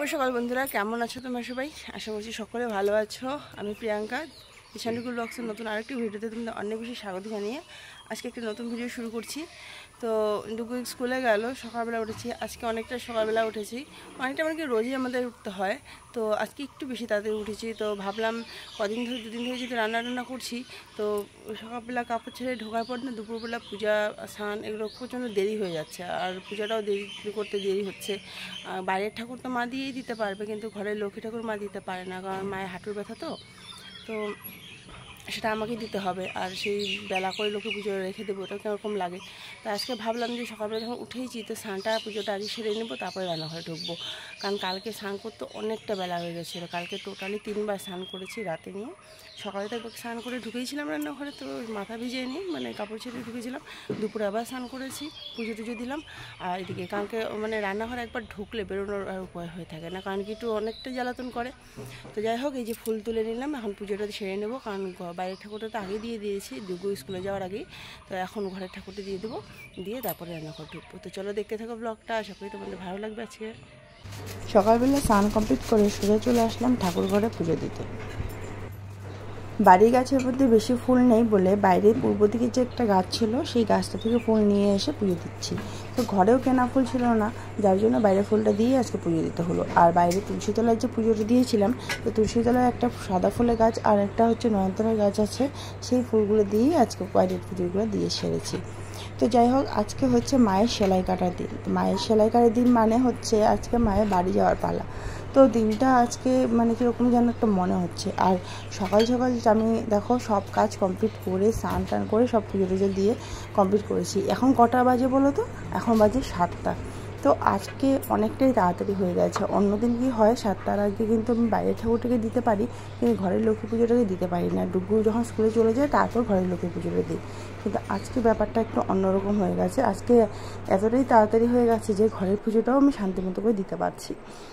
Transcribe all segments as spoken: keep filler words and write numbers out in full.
সকাল বন্ধুরা, কেমন আছো তোমরা সবাই? আশা করছি সকলে ভালো আছো। আমি প্রিয়াঙ্কা, ঈশানীকুল ব্লগসের নতুন আরেকটি ভিডিওতে তোমাদের অনেক বেশি স্বাগত জানিয়ে আজকে একটি নতুন ভিডিও শুরু করছি। তো ডুগু স্কুলে গেল, সকালবেলা উঠেছি। আজকে অনেকটা সকালবেলা উঠেছি, অনেকটা মানে কি রোজই আমাদের উঠতে হয়, তো আজকে একটু বেশি তাড়াতাড়ি উঠেছি। তো ভাবলাম কদিন ধরে দুদিন ধরে যেহেতু রান্না টান্না করছি, তো সকালবেলা কাপড় ছেড়ে ঢোকার পর না দুপুরবেলা পূজা স্নান এগুলো প্রচণ্ড দেরি হয়ে যাচ্ছে, আর পূজাটাও দেরি করতে দেরি হচ্ছে। বাইরের ঠাকুর তো মা দিয়েই দিতে পারবে, কিন্তু ঘরের লক্ষ্মী ঠাকুর মা দিতে পারে না, কারণ মায়ের হাঁটুর ব্যথা তো তো সেটা আমাকে দিতে হবে। আর সেই বেলা করে লক্ষ্মী পুজো রেখে দেবো, ওটা কীরকম লাগে। তো আজকে ভাবলাম যে সকালবেলা যখন উঠেইছি তো স্নানটা পুজোটা আগে সেরে নেবো, তারপরে রান্নাঘরে ঢুকবো। কারণ কালকে স্নান করতে অনেকটা বেলা হয়ে গেছিলো। কালকে টোটালি তিনবার স্নান করেছি রাতে নিয়ে। সকালে তো একবার স্নান করে ঢুকেইছিলাম রান্নাঘরে, তো মাথা ভিজিয়ে নিই, মানে কাপড় ছেড়ে ঢুকেছিলাম। দুপুরে আবার স্নান করেছি, পুজো টুজো দিলাম। আর এদিকে কালকে মানে রান্নাঘরে একবার ঢুকলে বেরোনোর আর উপায় হয়ে থাকে না, কারণ কি একটু অনেকটা জ্বালাতন করে। তো যাই হোক, এই যে ফুল তুলে নিলাম, এখন পুজোটা সেরে নেবো, কারণ বাইরের ঠাকুরটা তো আগে দিয়ে দিয়েছি ডুগু স্কুলে যাওয়ার আগেই। তো এখন ঘরের ঠাকুরটা দিয়ে দেবো, দিয়ে তারপরে রান্নাঘর ঢুকবো। তো চলো দেখতে থাকো ব্লগটা, আশা করি তোমাদের ভালো লাগবে। আজকে সকালবেলা স্নান কমপ্লিট করে সোজা চলে আসলাম ঠাকুর ঘরে পুজো দিতে। বাড়ির গাছের মধ্যে বেশি ফুল নেই বলে বাইরে পূর্ব দিকে যে একটা গাছ ছিল সেই গাছটা থেকে ফুল নিয়ে এসে পুজো দিচ্ছি। তো ঘরেও কেনা ফুল ছিল না, যার জন্য বাইরে ফুলটা দিয়ে আজকে পুজো দিতে হলো। আর বাইরে তুলসীতলায় যে পুজোটা দিয়েছিলাম, তো তুলসীতলায় একটা সাদা ফুলের গাছ আর একটা হচ্ছে নয়নতারার গাছ আছে, সেই ফুলগুলো দিয়েই আজকে বাইরের পুজোগুলো দিয়ে সেরেছি। তো যাই হোক, আজকে হচ্ছে মায়ের সেলাই কাটার দিন। মায়ের সেলাই কাটার দিন মানে হচ্ছে আজকে মায়ের বাড়ি যাওয়ার পালা। তো দিনটা আজকে মানে কীরকম যেন একটা মনে হচ্ছে। আর সকাল সকাল আমি দেখো সব কাজ কমপ্লিট করে স্নান টান করে সব পুজো টুজো দিয়ে কমপ্লিট করেছি। এখন কটা বাজে বলো তো? এখন বাজে সাতটা। তো আজকে অনেকটাই তাড়াতাড়ি হয়ে গেছে। অন্যদিন কি হয়, সাতটার আগে কিন্তু আমি বাইরের ঠাকুরটাকে দিতে পারি, কিন্তু ঘরের লক্ষ্মী পুজোটাকে দিতে পারি না। ডুগু যখন স্কুলে চলে যায় তারপর ঘরের লক্ষ্মী পুজোটা দিই। কিন্তু আজকে ব্যাপারটা একটু অন্যরকম হয়ে গেছে। আজকে এতটাই তাড়াতাড়ি হয়ে গেছে যে ঘরের পুজোটাও আমি শান্তিমতো করে দিতে পারছি।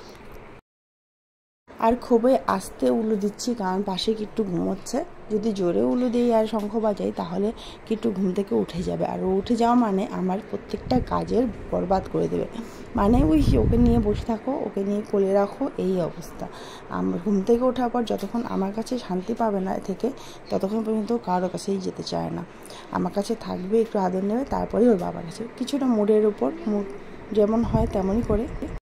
আর খুবই আস্তে উলু দিচ্ছি, কারণ পাশে কিট্টু ঘুমোচ্ছে। যদি জোরে উলু দিই আর শঙ্খ বাজাই তাহলে কিট্টু ঘুম থেকে উঠে যাবে, আর উঠে যাওয়া মানে আমার প্রত্যেকটা কাজের বরবাদ করে দেবে। মানে ওই ওকে নিয়ে বসে থাকো, ওকে নিয়ে কোলে রাখো, এই অবস্থা। আমার ঘুম থেকে ওঠার পর যতক্ষণ আমার কাছে শান্তি পাবে না থেকে, ততক্ষণ পর্যন্ত কারোর কাছেই যেতে চায় না। আমার কাছে থাকবে, একটু আদর নেবে, তারপরে ওর বাবার কাছে। কিছুটা মুডের উপর, মুড যেমন হয় তেমনই করে।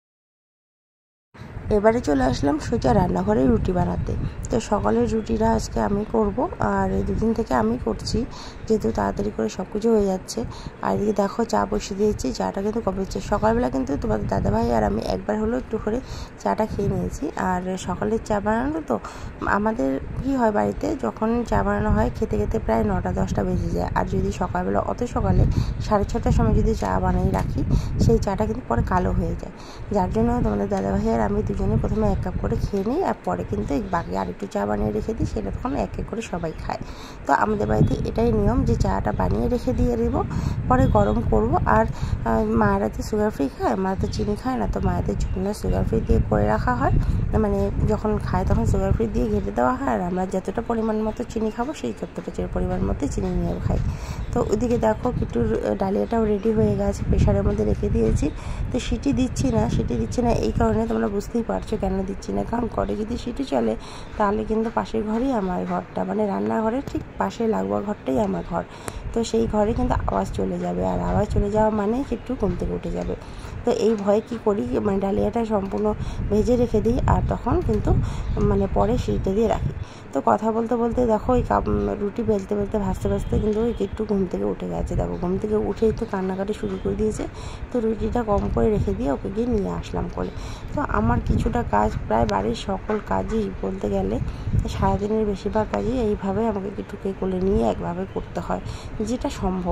এবারে চলে আসলাম সোজা রান্নাঘরে রুটি বানাতে। তো সকালের রুটিটা আজকে আমি করব, আর এই দুদিন থেকে আমি করছি, যেহেতু তাড়াতাড়ি করে সব কিছু হয়ে যাচ্ছে। আর এদিকে দেখো চা বসিয়ে দিয়েছি, চাটা কিন্তু কবে হচ্ছে। সকালবেলা কিন্তু তোমাদের দাদাভাই আর আমি একবার হলো একটু করে চাটা খেয়ে নিয়েছি। আর সকালের চা বানানো তো আমাদের কী হয়, বাড়িতে যখন চা বানানো হয় খেতে খেতে প্রায় নটা দশটা বেজে যায়। আর যদি সকালবেলা অত সকালে সাড়ে ছটার সময় যদি চা বানিয়ে রাখি, সেই চাটা কিন্তু পরে কালো হয়ে যায়। যার জন্য তোমাদের দাদাভাই আর আমি দুজনে প্রথমে এক কাপ করে খেয়ে নিই, আর পরে কিন্তু এই বাকি আরেকটু চা বানিয়ে রেখে দিই, সেটা তখন এক এক করে সবাই খায়। তো আমাদের বাড়িতে এটাই নিয়ম যে চাটা বানিয়ে রেখে দিয়ে দেবো, পরে গরম করব। আর মায়েরা তো সুগার ফ্রি খায়, মারা তো চিনি খায় না, তো মায়েদের জন্য সুগার ফ্রি দিয়ে করে রাখা হয়। মানে যখন খায় তখন সুগার ফ্রি দিয়ে ঘেটে দেওয়া হয়, আর আমরা যতটা পরিমাণ মতো চিনি খাবো সেই যতটা পরিমাণ মতো চিনি নিয়ে খাই। তো ওইদিকে দেখো একটু ডালিয়াটাও রেডি হয়ে গেছে, প্রেশারের মধ্যে রেখে দিয়েছি। তো সিটি দিচ্ছি না, সিটি দিচ্ছি না এই কারণে, তোমরা বুঝতেই পারছো কেন দিচ্ছি না। কারণ ঘরে যদি সিটি চলে তাহলে কিন্তু পাশের ঘরেই আমার ঘরটা, মানে রান্নাঘরের ঠিক পাশে লাগোয়া ঘরটাই আমার ঘর। তো সেই ঘরে কিন্তু আওয়াজ চলে যাবে, আর আওয়াজ চলে যাওয়া মানে একটু ঘুম থেকে উঠে যাবে। তো এই ভয়ে কী করি, মানে ডালিয়াটা সম্পূর্ণ ভেজে রেখে দিই, আর তখন কিন্তু মানে পরে সিটিটা দিয়ে রাখি। তো কথা বলতে বলতে দেখো ওই কাপ রুটি বেলতে বেলতে ভাজতে ভাজতে কিন্তু ওই একটু ঘুম থেকে উঠে গেছে। দেখো ঘুম থেকে উঠেই তো কান্নাকাটি শুরু করে দিয়েছে। তো রুটিটা কম করে রেখে দিয়ে ওকে গিয়ে নিয়ে আসলাম কোলে। তো আমার কিছুটা কাজ, প্রায় বাড়ির সকল কাজই বলতে গেলে সারাদিনের বেশিরভাগ কাজই এইভাবে আমাকে কিট্টুকে কোলে নিয়ে একভাবে করতে হয়, যেটা সম্ভব।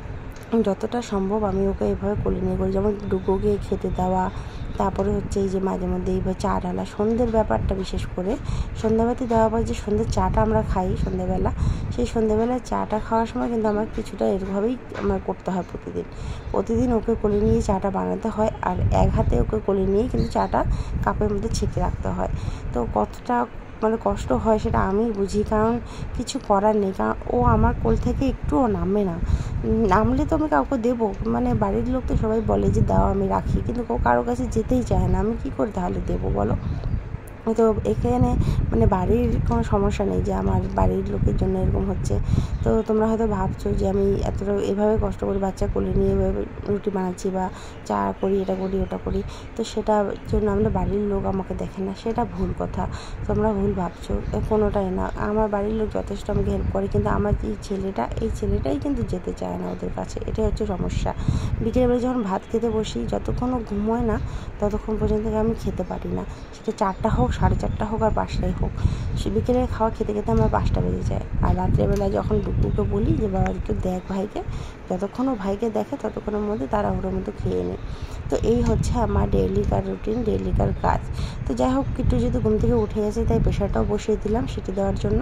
যতটা সম্ভব আমি ওকে এইভাবে কোলে নিয়ে করি। যেমন ডুগুকে খেতে দেওয়া, তারপরে হচ্ছে এই যে মাঝে মধ্যে এইভাবে চা ঢালা, সন্ধ্যের ব্যাপারটা বিশেষ করে সন্ধ্যাবাতি দেওয়ার পর যে সন্ধ্যের চাটা আমরা খাই সন্ধ্যেবেলা, সেই সন্ধ্যেবেলায় চাটা খাওয়ার সময় কিন্তু আমার কিছুটা এরভাবেই আমার করতে হয় প্রতিদিন। প্রতিদিন ওকে কোলে নিয়ে চাটা বানাতে হয়, আর এক হাতে ওকে কোলে নিয়েই কিন্তু চাটা কাপের মধ্যে ছেঁকে রাখতে হয়। তো কতটা মানে কষ্ট হয় সেটা আমি বুঝি, কারণ কিছু করার নেই, কারণ ও আমার কোল থেকে একটুও নামে না। নামলে তো আমি কাউকে দেবো, মানে বাড়ির লোক তো সবাই বলে যে দাও আমি রাখি, কিন্তু ও কারো কাছে যেতেই চায় না। আমি কী করে তাহলে দেবো বলো? তো এখানে মানে বাড়ির কোনো সমস্যা নেই যে আমার বাড়ির লোকের জন্য এরকম হচ্ছে। তো তোমরা হয়তো ভাবছো যে আমি এতটা এভাবে কষ্ট করে বাচ্চা কোলে নিয়ে এভাবে রুটি বানাচ্ছি বা চা করি, এটা করি ওটা করি, তো সেটার জন্য আমরা বাড়ির লোক আমাকে দেখে না, সেটা ভুল কথা। তোমরা ভুল ভাবছো, কোনোটাই না। আমার বাড়ির লোক যথেষ্ট আমাকে হেল্প করে, কিন্তু আমার এই ছেলেটা এই ছেলেটাই কিন্তু যেতে চায় না ওদের কাছে, এটাই হচ্ছে সমস্যা। বিকেলবেলা যখন ভাত খেতে বসি, যতক্ষণ ও ঘুমোয় না ততক্ষণ পর্যন্ত আমি খেতে পারি না, সেটা চারটা হোক, সাড়ে চারটা হোক আর পাঁচটাই হোক। সে বিকেলে খাওয়া খেতে খেতে আমার পাঁচটা বেজে যায়। আর রাত্রেবেলা যখন ডুকুকে বলি যে বাবা একটু দেখ ভাইকে, যতক্ষণ ও ভাইকে দেখে ততক্ষণের মধ্যে তাড়াহুড়োর মতো খেয়ে নিই। তো এই হচ্ছে আমার ডেইলিকার রুটিন, ডেইলিকার কাজ। তো যাই হোক, একটু যেহেতু ঘুম থেকে উঠে গেছে তাই প্রেশারটাও বসিয়ে দিলাম সিটি দেওয়ার জন্য।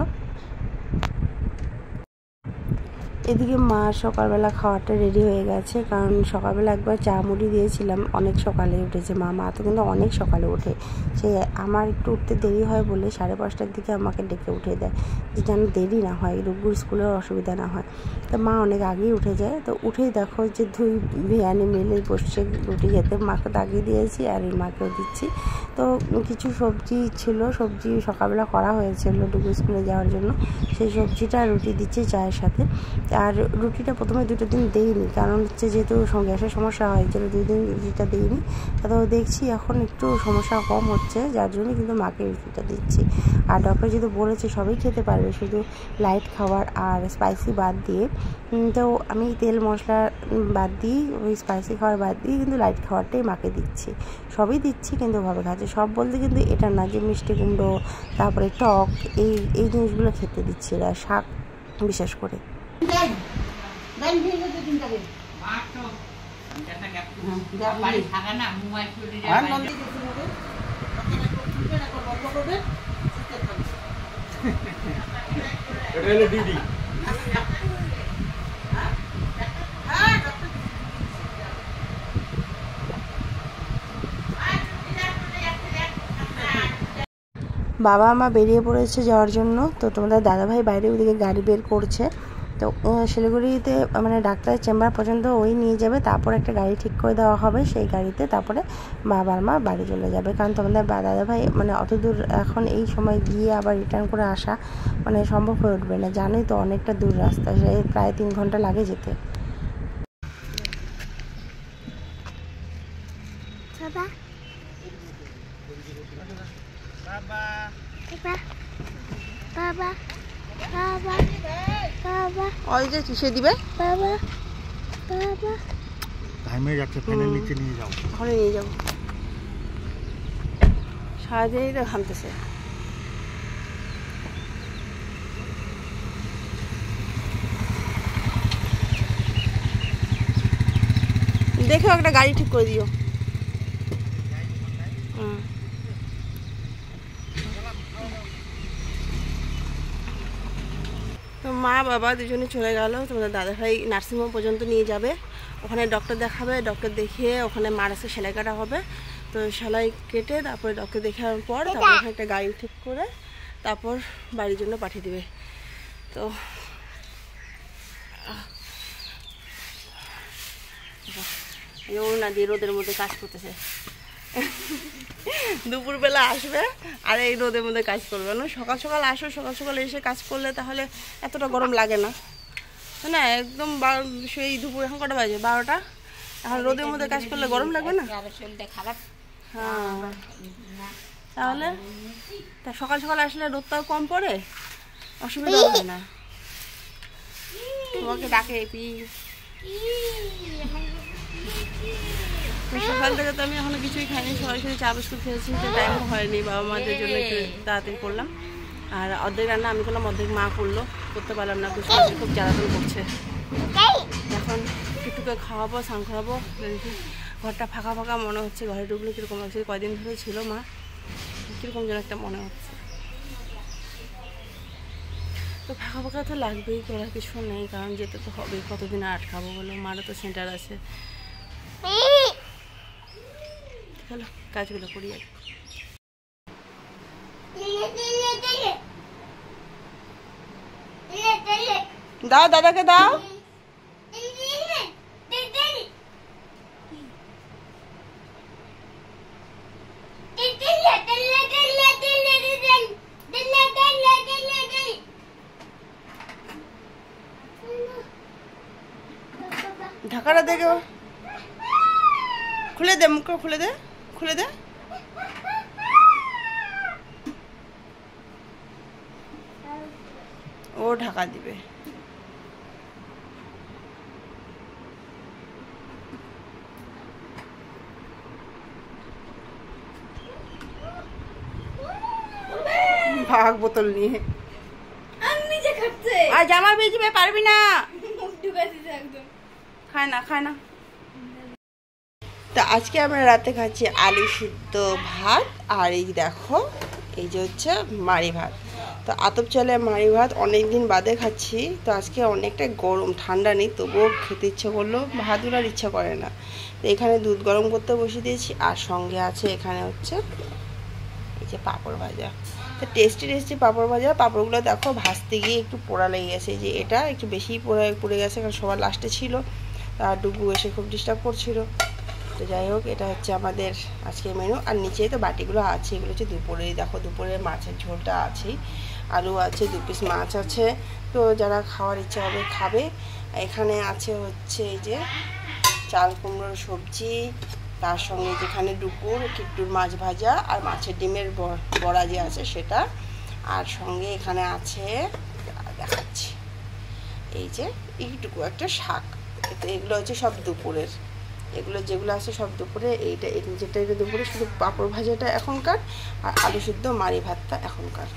এদিকে মা সকালবেলা খাওয়াটা রেডি হয়ে গেছে, কারণ সকালবেলা একবার চা মুড়ি দিয়েছিলাম। অনেক সকালে উঠেছে মা, মা তো কিন্তু অনেক সকালে ওঠে। সে আমার একটু উঠতে দেরি হয় বলে সাড়ে পাঁচটার দিকে আমাকে ডেকে উঠে দেয়, যে যেন দেরি না হয়, রুগুর স্কুলের অসুবিধা না হয়। তো মা অনেক আগেই উঠে যায়। তো উঠেই দেখো যে দুই বিয়ানি মিলে বসছে রুটি খেতে। মাকে দাগিয়ে দিয়েছি আর এই মাকেও দিচ্ছি। তো কিছু সবজি ছিল, সবজি সকালবেলা করা হয়েছিল ডুগু স্কুলে যাওয়ার জন্য, সেই সবজিটা রুটি দিচ্ছি চায়ের সাথে। আর রুটিটা প্রথমে দুটো দিন দিইনি, কারণ হচ্ছে যেহেতু গ্যাসের সমস্যা হয়, যেন দুই দিন রুটিটা দিইনি। তো দেখছি এখন একটু সমস্যা কম হচ্ছে, যার জন্য কিন্তু মাকে রুটিটা দিচ্ছি। আর ডক্টর যেহেতু বলেছে সবাই খেতে পারবে, শুধু লাইট খাবার আর স্পাইসি বাদ দিয়ে, তো আমি তেল মশলা বাদ দিই, ওই স্পাইসি খাবার বাদ দিয়ে কিন্তু লাইট খাবারটাই মাকে দিচ্ছি। সবই দিচ্ছি কিন্তু ভাবে খাচ্ছে। সব বলতে কিন্তু এটা না যে মিষ্টি কুমড়ো, তারপরে টক, এই এই জিনিসগুলো খেতে দিচ্ছি, আর শাক বিশেষ করে। বাবা মা বেরিয়ে পড়েছে যাওয়ার জন্য। তো তোমাদের দাদাভাই বাইরে ওদিকে গাড়ি বের করছে। তো শিলিগুড়িতে মানে ডাক্তারের চেম্বার পর্যন্ত ওই নিয়ে যাবে, তারপর একটা গাড়ি ঠিক করে দেওয়া হবে, সেই গাড়িতে তারপরে বাবার মা বাড়ি চলে যাবে। কারণ তোমাদের দাদাভাই মানে অত দূর এখন এই সময় গিয়ে আবার রিটার্ন করে আসা মানে সম্ভব হয়ে উঠবে না, জানোই তো অনেকটা দূর রাস্তা, সে প্রায় তিন ঘন্টা লাগে যেতে। বাবা বাবা বাবা বাবা বাবা ওই যে কিসে দিবে বাবা বাবা টাইমে যাচ্ছে, ফ্যানের নিচে নিয়ে যাও, ওখানে নিয়ে যাবো। সারাদিনই তো ঘামতেছে। দেখো একটা গাড়ি ঠিক করে দিও। হুম তো মা বাবা দুজনে চলে গেল। তোমাদের দাদাভাই নার্সিংহোম পর্যন্ত নিয়ে যাবে, ওখানে ডক্টর দেখাবে, ডক্টর দেখিয়ে ওখানে মার আছে সেলাই কাটা হবে। তো সেলাই কেটে তারপরে ডক্টর দেখানোর পর তারপর ওখানে একটা গাড়ি ঠিক করে তারপর বাড়ির জন্য পাঠিয়ে দেবে। তো না দিয়ে রোদের মধ্যে কাজ করতেছে, দুপুরবেলা আসবে আর এই রোদের মধ্যে কাজ করবে না। সকাল সকাল আসো, সকাল সকাল এসে কাজ করলে তাহলে এতটা গরম লাগে না, না একদম সেই দুপুর এখন কটা বাজে বারোটা, এখন রোদের মধ্যে কাজ করলে গরম লাগবে না। হ্যাঁ তাহলে তা সকাল সকাল আসলে রোদটাও কম পড়ে, অসুবিধা হয় না। তোমাকে ডাকে পি সকাল থেকে তো আমি এখনো কিছুই খাইনি, সরাসরি চা বিস্কুট খেয়েছি, তো টাইমও হয়নি। বাবা মাদের জন্য একটু তাড়াতাড়ি করলাম, আর অর্ধেক রান্না আমি করলাম, অর্ধেক মা করলো, করতে পারলাম না, খুব জ্বালাতন করছে। এখন একটুকে খাওয়াবো, স্নান খাওয়াবো, দেখি ঘরটা ফাঁকা ফাঁকা মনে হচ্ছে, ঘরে ঢুকলে কীরকম লাগছে, কয়দিন ধরে ছিল মা, কীরকম যেন একটা মনে হচ্ছে। তো ফাঁকা ফাঁকা তো লাগবেই, করার কিছু নেই, কারণ যেতে তো হবে, কতদিন আটকাবো বলো, মারও তো সেন্টার আছে। চলো কাজগুলো করি আর দাও, দাদাকে দাও। ঢাকাটা দেখে খুলে দে, মুখ খুলে দে, খুলে দে। ও ঢাকা দিবে। ভাগ বোতল নিয়ে আর জামা বেজবে পারবি না, খায় না খায় না। তো আজকে আমরা রাতে খাচ্ছি আলু সিদ্ধ ভাত, আর এই দেখো এই যে হচ্ছে মাড়ি ভাত। তো আতপ চালে মাড়ি ভাত অনেকদিন বাদে খাচ্ছি। তো আজকে অনেকটা গরম, ঠান্ডা নেই, তবুও খেতে ইচ্ছা করলো, ভাত উলার ইচ্ছা করে না। তো এখানে দুধ গরম করতে বসিয়ে দিয়েছি, আর সঙ্গে আছে এখানে হচ্ছে এই যে পাঁপড় ভাজা। তো টেস্টি টেস্টি পাঁপড় ভাজা। পাঁপড়গুলো দেখো ভাজতে গিয়ে একটু পোড়া লেগে গেছে, যে এটা একটু বেশিই পোড়া পড়ে গেছে, কারণ সবার লাস্টে ছিল, আর ডুগু এসে খুব ডিস্টার্ব করছিল। তো যাই হোক, এটা হচ্ছে আমাদের আজকের মেনু। আর নিচে তো বাটিগুলো আছে, এগুলো হচ্ছে দুপুরেই, দেখো দুপুরে মাছের ঝোলটা আছেই, আলু আছে, দু পিস মাছ আছে। তো যারা খাওয়ার ইচ্ছা হবে খাবে। এখানে আছে হচ্ছে এই যে চাল কুমড়োর সবজি, তার সঙ্গে যেখানে ডুকুর কিট্টুর মাছ ভাজা, আর মাছের ডিমের বড়া যে আছে সেটা, আর সঙ্গে এখানে আছে দেখাচ্ছি এই যে এইটুকু একটা শাক। তো এগুলো হচ্ছে সব দুপুরের, এগুলো যেগুলো আছে সব দুপুরে। এইটা যেটা এটা দুপুরে, শুধু পাঁপড় ভাজাটা এখনকার, আর আলু সিদ্ধ মাড়ি ভাতটা এখনকার।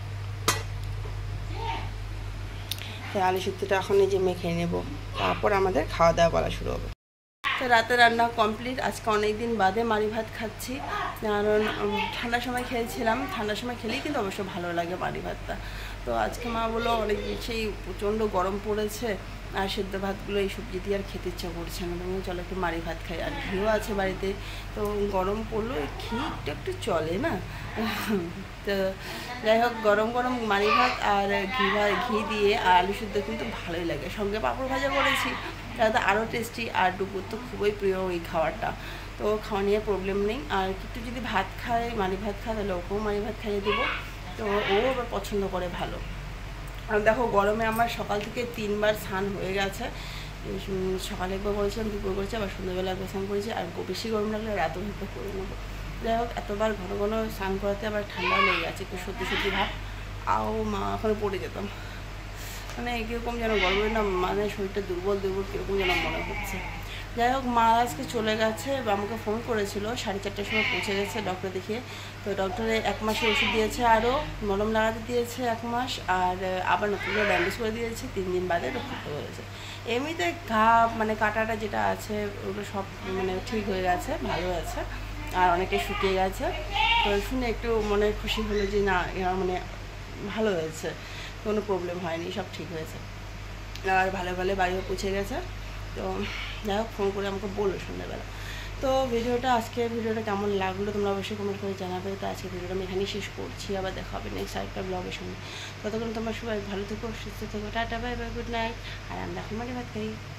আলু সিদ্ধটা এখন এই যে মেখে নেব, তারপর আমাদের খাওয়া দাওয়া করা শুরু হবে। তো রাতে রান্না কমপ্লিট। আজকে অনেক দিন বাদে মাড়ি ভাত খাচ্ছি, কারণ ঠান্ডার সময় খেয়েছিলাম, ঠান্ডার সময় খেলেই কিন্তু অবশ্য ভালো লাগে মাড়ি ভাতটা। তো আজকে মা বললো অনেক সেই প্রচণ্ড গরম পড়েছে, আর সেদ্ধ ভাতগুলো এই সবজি দিয়ে আর খেতে ইচ্ছা করছে না, তখন চলো একটু মাড়ি ভাত খাই। আর ঘিও আছে বাড়িতে, তো গরম পড়লো ঘি একটু একটু চলে না। তো যাই হোক, গরম গরম মাড়ি ভাত আর ঘি ঘি দিয়ে আর আলু সিদ্ধ কিন্তু ভালোই লাগে, সঙ্গে পাঁপড় ভাজা করেছি, তাহলে তো আরও টেস্টি। আর ডুকুর তো খুবই প্রিয় ওই খাবারটা, তো খাওয়া নিয়ে প্রবলেম নেই। আর একটু যদি ভাত খায়, মাড়ি ভাত খায়, তাহলে ওকেও মাড়ি ভাত খাইয়ে দেবো, তো ও আবার পছন্দ করে ভালো। আর দেখো গরমে আমার সকাল থেকে তিনবার স্নান হয়ে গেছে, সকালে একবার করেছিলাম, দুপুর করেছি, আবার সন্ধ্যাবেলা একবার স্নান করেছি, আর বেশি গরম লাগলে রাতেও হয়তো করে নেবো। যাই হোক, এতবার ঘন ঘন স্নান করাতে আবার ঠান্ডাও লেগে গেছে, একটু সত্যি সত্যি ভাব, আও মা ওখানে পড়ে যেতাম, মানে কীরকম যেন গরমে না, মানে শরীরটা দুর্বল দুর্বল কীরকম যেন মনে হচ্ছে। যাই হোক, মা আজকে চলে গেছে, আমাকে ফোন করেছিল, সাড়ে চারটার সময় পৌঁছে গেছে ডক্টর দেখিয়ে। তো ডক্টরে এক মাসের ওষুধ দিয়েছে, আরও মলম লাগাতে দিয়েছে এক মাস, আর আবার নতুন করে ব্যান্ডেজ করে দিয়েছে, তিন দিন বাদে রক্ষা বলেছে। এমনিতে ঘা মানে কাটাটা যেটা আছে ওগুলো সব মানে ঠিক হয়ে গেছে, ভালো আছে, আর অনেকটাই শুকিয়ে গেছে। তো শুনে একটু মনে খুশি হলো যে না, মানে ভালো হয়েছে, কোনো প্রবলেম হয়নি, সব ঠিক হয়েছে, আর ভালো ভালো বাড়িও পৌঁছে গেছে। তো যাই হোক, ফোন করে আমাকে বললো সন্ধ্যাবেলা। তো ভিডিওটা, আজকের ভিডিওটা কেমন লাগলো তোমরা অবশ্যই কমেন্ট করে জানাবে। তো আজকের ভিডিওটা আমি এখানেই শেষ করছি, আবার দেখা হবে নেক্সট আরেকটা ব্লগের সঙ্গে। ততক্ষণ তোমরা সবাই ভালো থেকো, সুস্থ থেকো, tata bye bye, good night. আর আমরা এখন মাঝে ভাত খাই।